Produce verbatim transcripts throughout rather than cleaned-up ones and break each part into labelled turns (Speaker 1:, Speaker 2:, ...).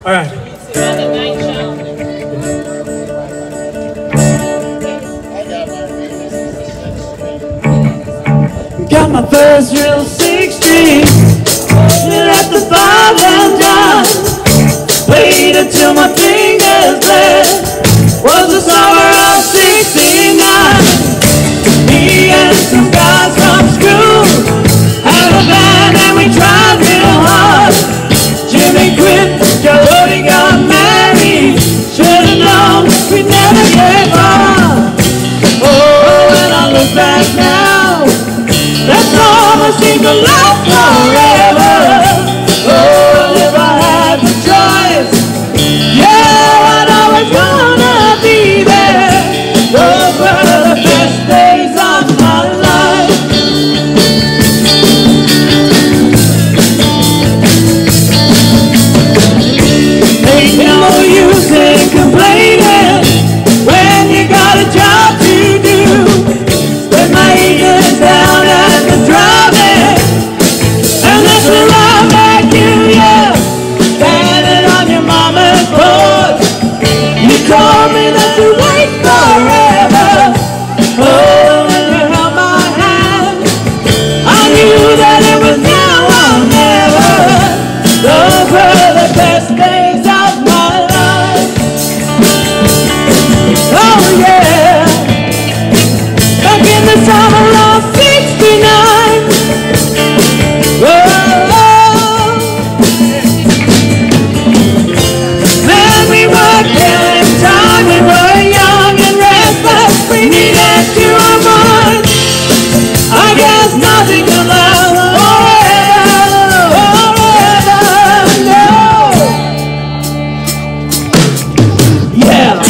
Speaker 1: All right.
Speaker 2: Got my first real six string, left the bar and done. Played until my fingers bled. Was the summer of sixty-nine. Me and some guys from school had a band and we tried real hard. Jimmy quit, Jody got married. Should've known we'd never get far. Oh, when I look back now, that summer seemed to last forever. Oh, if I had the choice, yeah, I'd always wanna be there. Those were the best days of my life. Ain't no use in complaining when you got a job to do. Spend my evenings down at the drive-in and listen around like you, yeah. Standing on your mama's porch, you told me that you wait forever. Oh, when you held my hand, I knew that it was now or never. Those were the best days of my life. Oh yeah, back in the summer of sixty-nine. Whoa, man, we were killing time. We were young and restless. We needed to unwind. I guess nothing can last forever, forever, no. Yeah.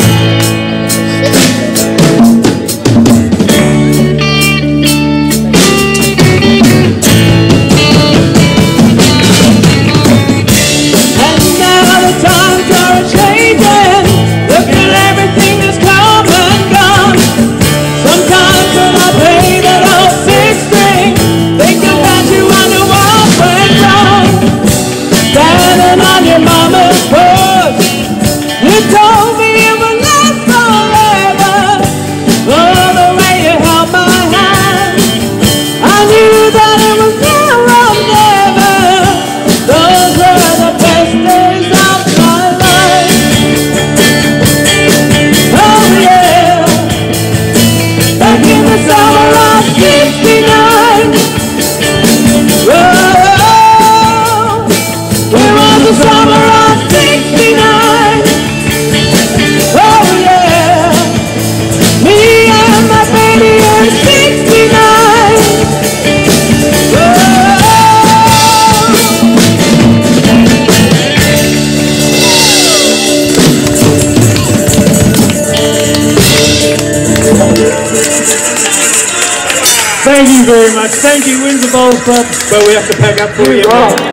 Speaker 2: And now the times are changing. Look at everything that's come and gone. Sometimes when I play that old six string, think about you wonder what went wrong. Standing on your mama's porch, you told me it would last forever. Oh, the way you held my hand, I knew that it was now or never. Those were the best days of my life. Oh yeah, back in the summer of sixty-nine. Whoa, it was the summer of sixty-nine. Oh yeah, me and my baby in sixty-nine. Whoa.
Speaker 1: Thank you very much. Thank you, Windsor Bowls Club. But we have to pack up for you.